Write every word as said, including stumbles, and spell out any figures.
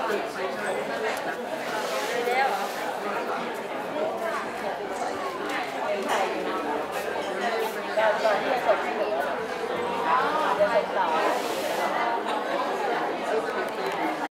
ก่อนที่จะกด